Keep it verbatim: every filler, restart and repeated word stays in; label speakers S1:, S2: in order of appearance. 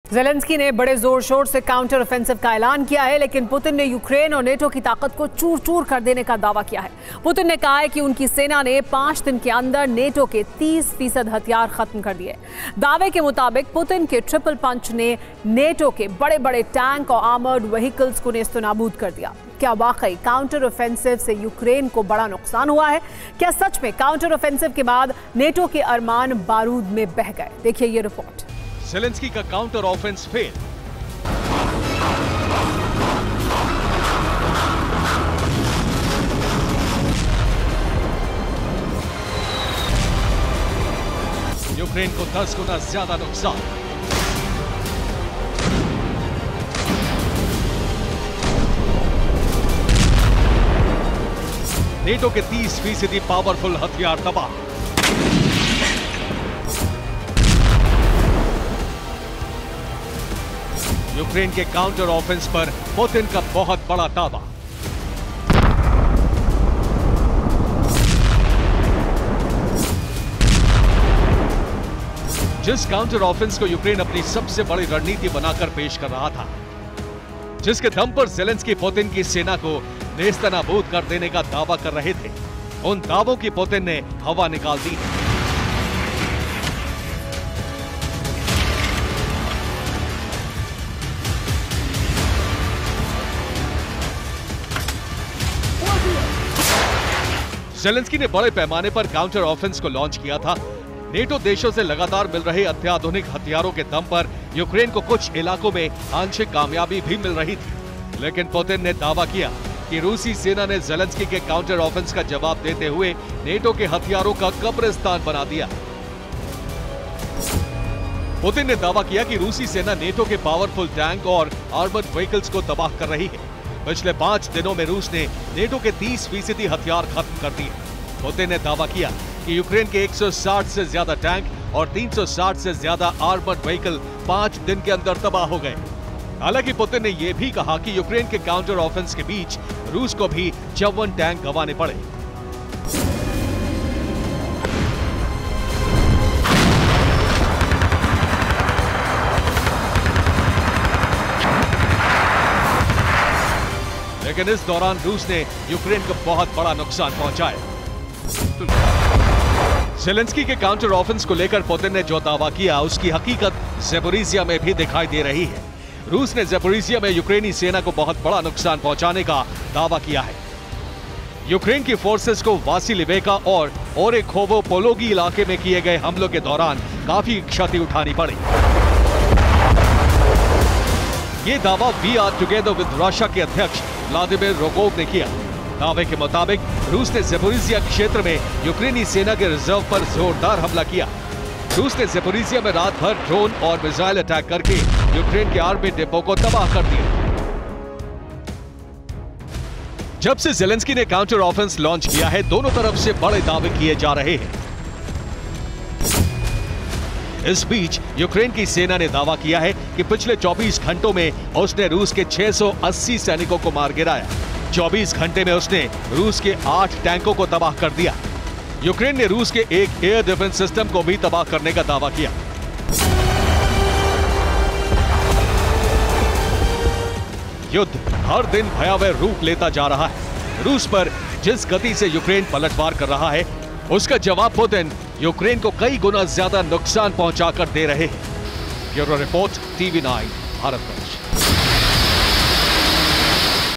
S1: Zelensky ने बड़े जोर शोर से काउंटर ऑफेंसिव का ऐलान किया है, लेकिन पुतिन ने यूक्रेन और नेटो की ताकत को चूर चूर कर देने का दावा किया है। पुतिन ने कहा है कि उनकी सेना ने पांच दिन के अंदर नेटो के तीस फीसद हथियार खत्म कर दिए। दावे के मुताबिक पुतिन के ट्रिपल पंच ने नेटो के बड़े बड़े टैंक और आर्मर्ड व्हीकल्स को नेस्तनाबूद कर दिया। क्या वाकई काउंटर ऑफेंसिव से यूक्रेन को बड़ा नुकसान हुआ है? क्या सच में काउंटर ऑफेंसिव के बाद नेटो के अरमान बारूद में बह गए? देखिए ये रिपोर्ट।
S2: ज़ेलेंस्की का काउंटर ऑफेंस फेल। यूक्रेन को दस गुना ज्यादा नुकसान। नेटो के तीस फीसदी पावरफुल हथियार तबाह। यूक्रेन के काउंटर ऑफेंस पर पुतिन का बहुत बड़ा दावा। जिस काउंटर ऑफेंस को यूक्रेन अपनी सबसे बड़ी रणनीति बनाकर पेश कर रहा था, जिसके दम पर ज़ेलेंस्की पुतिन की सेना को नेस्तनाबूद कर देने का दावा कर रहे थे, उन दावों की पुतिन ने हवा निकाल दी। ज़ेलेंस्की ने बड़े पैमाने पर काउंटर ऑफेंस को लॉन्च किया था। नेटो देशों से लगातार मिल रहे अत्याधुनिक हथियारों के दम पर यूक्रेन को कुछ इलाकों में आंशिक कामयाबी भी मिल रही थी, लेकिन पुतिन ने दावा किया कि रूसी सेना ने ज़ेलेंस्की के काउंटर ऑफेंस का जवाब देते हुए नेटो के हथियारों का कब्रिस्तान बना दिया। पुतिन ने दावा किया कि रूसी सेना नेटो के पावरफुल टैंक और आर्मर्ड व्हीकल्स को तबाह कर रही है। पिछले पांच दिनों में रूस ने नेटो के तीस फीसदी हथियार खत्म कर दिए। पुतिन ने दावा किया कि यूक्रेन के एक सौ साठ से ज्यादा टैंक और तीन सौ साठ से ज्यादा आर्मर्ड व्हीकल पांच दिन के अंदर तबाह हो गए। हालांकि पुतिन ने यह भी कहा कि यूक्रेन के काउंटर ऑफेंस के बीच रूस को भी चौवन टैंक गंवाने पड़े। लेकिन इस दौरान रूस ने यूक्रेन को बहुत बड़ा नुकसान पहुंचाया। ज़ेलेंस्की के काउंटर ऑफेंस को लेकर पुतिन ने जो दावा किया, उसकी हकीकत ज़ेपोरिजिया में भी दिखाई दे रही है। रूस ने ज़ेपोरिजिया में यूक्रेनी सेना को बहुत बड़ा नुकसान पहुंचाने का दावा किया है। यूक्रेन की फोर्सेस को वासिलिवेका और ओरेखोवो पोलोगी इलाके में किए गए हमलों के दौरान काफी क्षति उठानी पड़ी। ये दावा we are together with Russia के अध्यक्ष व्लादिमीर रोगोव ने किया। दावे के मुताबिक रूस ने ज़ेपोरिजिया क्षेत्र में यूक्रेनी सेना के रिजर्व पर जोरदार हमला किया। रूस ने ज़ेपोरिजिया में रात भर ड्रोन और मिसाइल अटैक करके यूक्रेन के आर्मी डिपो को तबाह कर दिया। जब से ज़ेलेंस्की ने काउंटर ऑफेंस लॉन्च किया है, दोनों तरफ से बड़े दावे किए जा रहे हैं। इस बीच यूक्रेन की सेना ने दावा किया है कि पिछले चौबीस घंटों में उसने रूस के छह सौ अस्सी सैनिकों को मार गिराया। चौबीस घंटे में उसने रूस के आठ टैंकों को तबाह कर दिया। यूक्रेन ने रूस के एक एयर डिफेंस सिस्टम को भी तबाह करने का दावा किया। युद्ध हर दिन भयावह रूप लेता जा रहा है। रूस पर जिस गति से यूक्रेन पलटवार कर रहा है, उसका जवाब पुतिन यूक्रेन को कई गुना ज्यादा नुकसान पहुंचाकर दे रहे हैं। Bureau report, TV nine, Bharatvarsh.